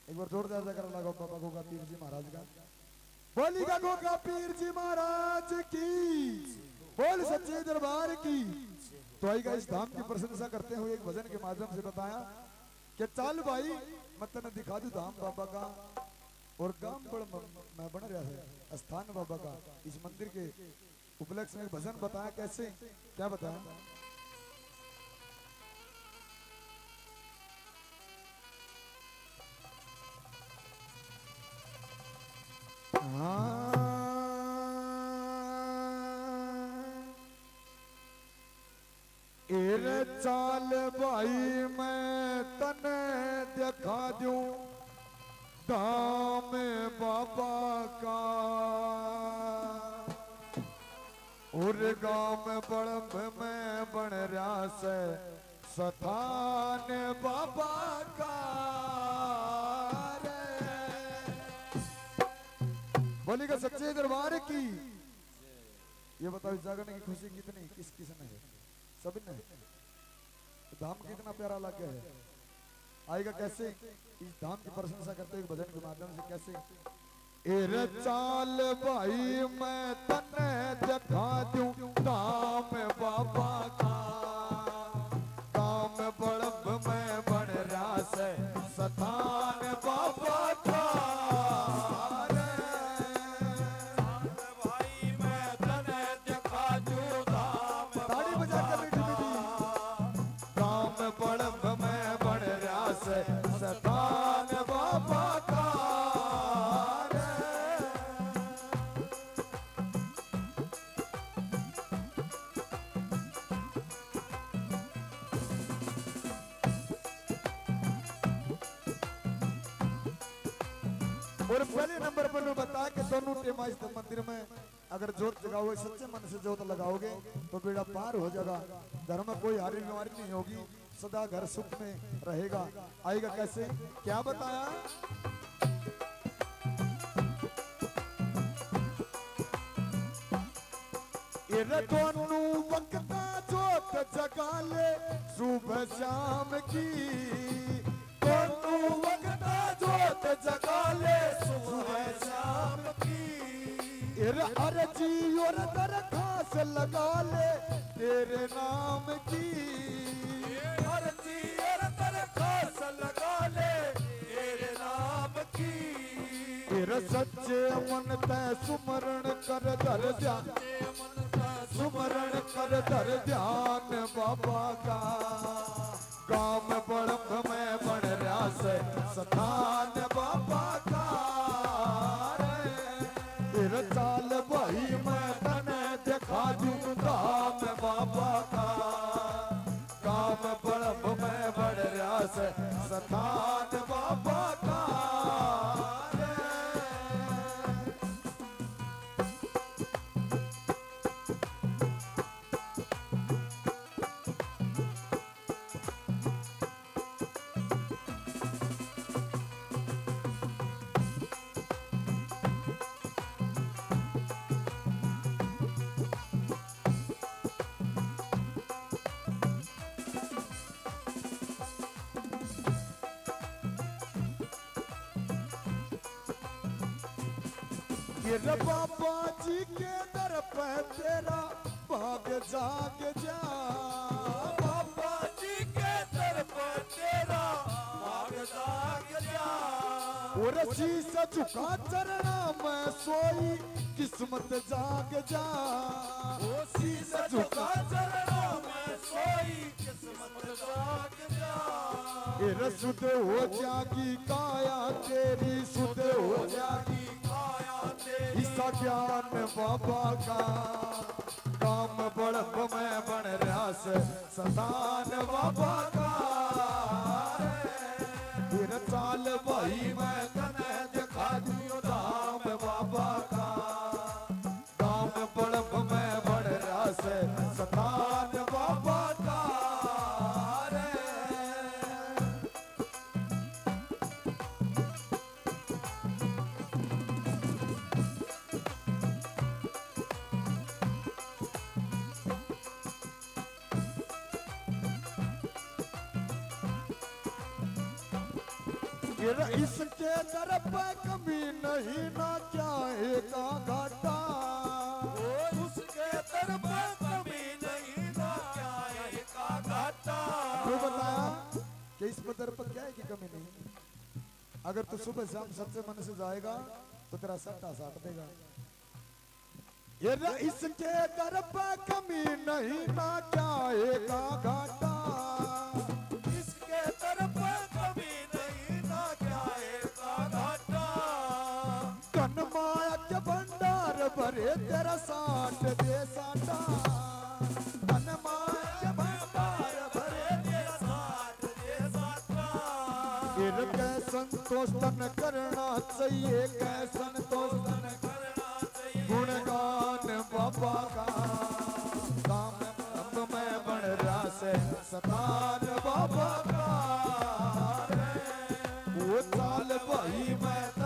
एक बार जोरदार जगह लगाओ बाबा गोगा पीर जी महाराज का। बोली का गोगा पीर जी महाराज की, बोल सच्चे दरबार की। तो आएगा इस धाम की प्रशंसा करते हुए एक भजन के माध्यम से बताया कि चल भाई मैं तेने दिखा दू धाम बाबा का। और गांव बड़ मैं बन रहा है स्थान बाबा का। इस मंदिर के उपलक्ष्य में भजन बताया। कैसे क्या बताया? एरे चाल भाई मैं तने दिखा दूं धाम बाबा का। और गांव में बड़ब में बन रहा से स्थान बाबा का। बोली का सच्चे दरबार की। ये बताओ इस जागरण की खुशी कितनी किस किसने है? सब ने। धाम कितना प्यारा लग गया है। आएगा कैसे इस धाम की प्रशंसा करते हुए भजन के माध्यम से। कैसे? एरे चाल भाई मैं तने दिखा दूं धाम बाबा का। धाम बड़ब में बन रहा से स्थान बाबा का। स्थान बाबा का। और पहले नंबर पर बताया कि दोनों टेमा इस मंदिर में अगर जोत जगाओगे सच्चे मन से जोत लगाओगे तो बेड़ा पार हो जाएगा। घर में कोई हारी बीमारी नहीं होगी, सदा घर सुख में रहेगा। आएगा कैसे क्या बताया? ये दोनों वक्त जोत जगा ले सुबह शाम की। दोनों वक्त जोत जगा ले सुबह शाम की। अर्जी और दरखास्त लगा ले तेरे नाम की। अर्जी और दरखास्त लगा ले तेरे नाम की। तेरे सच्चे मन तय सुमरण कर धर ध्यान। सुमरण कर धर ध्यान बाबा का। गांव में बड़ब में बन रहा से स्थान बाबा का। तेरे चाल भाई मैं तने दिखा दूं धाम बाबा का। गांव में बड़ब में बन रहा से स्थान बाबा का। ये बाबा जी के दर पे तेरा भाग जाग जा। बाबा जी के दर पे तेरा भाग जाग जा। और शीश झुका चरना में सोई किस्मत जाग जा। वो शीश झुका चरना में सोई किस्मत जाग जा। ये सुध हो जागी काया तेरी सुध हो जागी ईसा ज्ञान बाबा का। काम बड़ब में बन रहा से स्थान बाबा का। फिर चाल भाई मैं तने दिखा दूं धाम बाबा का। काम बड़ब में बन रहा से स्थान बाबा का। फिर इसके दर पे कमी नहीं ना चाहेगा घाटा। उसके दर पे कमी नहीं ना चाहेगा घाटा। तो बताया कि इस दर पर क्या है कि कमी नहीं। अगर तू सुबह शाम सच्चे मन से जाएगा तो तेरा सट्टा साट देगा। ये इसके दर पे कमी नहीं ना चाहेगा घाटा। इसके दर पे कमी नहीं ना चाहेगा घाटा। कन माया के भंडार भरे तेरा साठ दे साटा। कन माया के भंडार भरे तेरा साठ दे साटा। फिर कै संतोष तन करना चाहिए, कै संतोष तन करना चाहिए। गुणगान बाबा का काम अब मैं बन रहा से सतार बाबा का। वो चाल भाई मैं